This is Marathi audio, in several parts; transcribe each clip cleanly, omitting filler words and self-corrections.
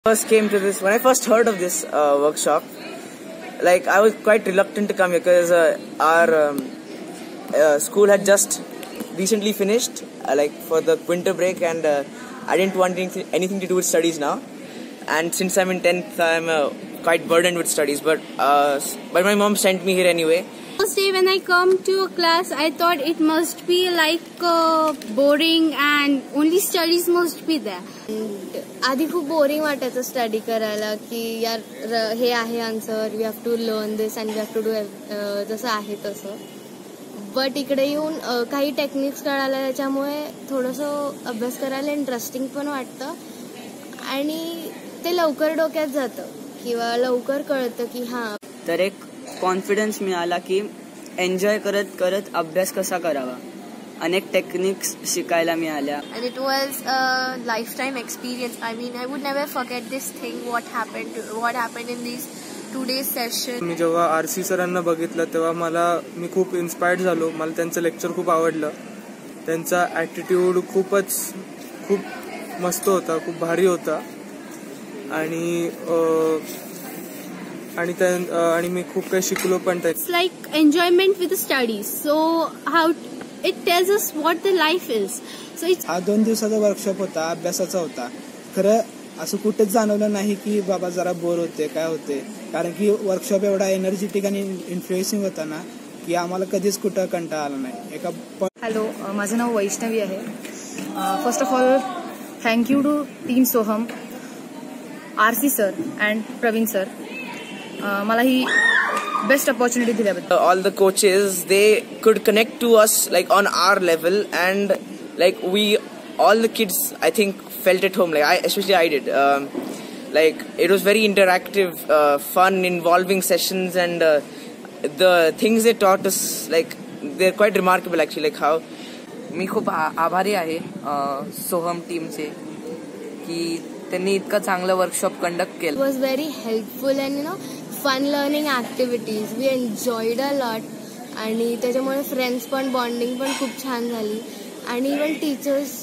First came to this, when I first heard of this workshop, like I was quite reluctant to come here because our school had just recently finished, like for the winter break, and I didn't want anything to do with studies now. And since I'm in 10th, I'm quite burdened with studies. But my mom sent me here anyway. First day when I come to a class, I thought it must be like boring and only studies must be there. आधी खूप बोरिंग वाटायचं स्टडी करायला की यार हे आहे answer, we have to learn this and we have to do जसं आहे तसं. बट इकडे येऊन काही टेक्निक्स कळायला त्याच्यामुळे थोडंसं अभ्यास करायला इंटरेस्टिंग पण वाटतं आणि ते लवकर डोक्यात जातं किंवा लवकर कळतं की हां. तर एक कॉन्फिडन्स मिळाला की एन्जॉय करत करत अभ्यास कसा करावा. अनेक टेक्निक्स शिकायला मिळाल्या. And it was a lifetime experience. I mean, I would never forget this thing, what happened in these 2 days session. मी जेव्हा आरसी सरांना बघितलं तेव्हा मी खूप इन्स्पायर्ड झालो. मला त्यांचं लेक्चर खूप आवडलं. त्यांचा ॲटिट्यूड खूप मस्त होता, खूप भारी होता आणि मी खूप काही शिकलो पण. It's like enjoyment with the studies. So how it tells us what the life is. So it's हा 2 दिवसाचा वर्कशॉप होता, अभ्यासाचा होता. खरं असं कुठेच जाणवलं नाही की बाबा जरा बोर होते काय होते, कारण की वर्कशॉप एवढा एनर्जेटिक आणि इन्फ्लुएन्सिंग होता ना की आम्हाला कधीच कुठं कंटाळा आला नाही. हॅलो, माझं नाव वैष्णवी आहे. First of all thank you to team Soham, RC sir and Praveen sir. मला ही best opportunity दिल्याबद्दल. All the coaches, they could connect to us like on our level, and like all the kids I think felt at home. Like especially I did. Like it was very interactive, fun, involving sessions, and the things they taught us, like they're quite remarkable actually. Like how मी खूप आभारी आहे सोहम टीमचे की त्यांनी इतकं चांगलं वर्कशॉप कंडक्ट केलं. It was very helpful and fun learning activities. We enjoyed a lot आणि त्याच्यामुळे फ्रेंड्स पण बॉन्डिंग पण खूप छान झाली. आणि इवन टीचर्स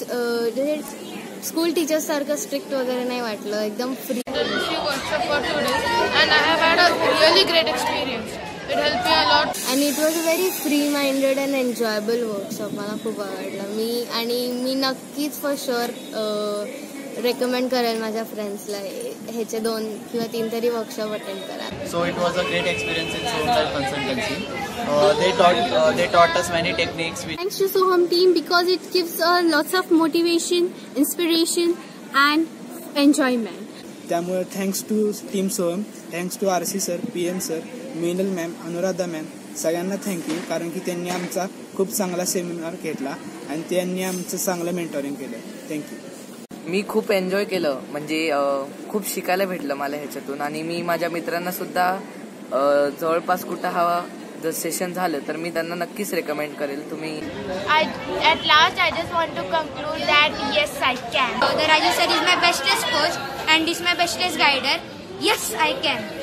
स्कूल टीचर्स सारखं स्ट्रिक्ट वगैरे नाही वाटलं, एकदम free. workshop for 2 days and I have had a really great experience. It helped me a lot and it was a very free minded and enjoyable workshop. मला खूप आवडलं. मी नक्कीच फॉर शुअर रेकमेंड करेल माझ्या फ्रेंड्सला ह्याचे 2 किंवा 3 तरी वर्कशॉप अटेंड करा. So it was a great experience in Soham Life Consultancy. They taught us many techniques. Thanks to Soham team because it gives lots of motivation, inspiration and enjoyment. त्यामुळे thanks to team Soham, thanks to RC sir, PM sir, Minal ma'am, Anuradha ma'am, सगळ्यांना थँक्यू. कारण की त्यांनी आमचा खूप चांगला सेमिनार घेतला आणि त्यांनी आमचं चांगलं मेंटोरिंग केलं. थँक्यू. मी खूप एन्जॉय केलं, म्हणजे खूप शिकायला भेटलं मला ह्याच्यातून. आणि मी माझ्या मित्रांना सुद्धा जवळपास कुठं हवा जर सेशन झालं तर मी त्यांना नक्कीच रेकमेंड करेल. तुम्ही At last, I just want to conclude that yes, I can. The Raju sir is my bestest coach and is my bestest guider. Yes, I can.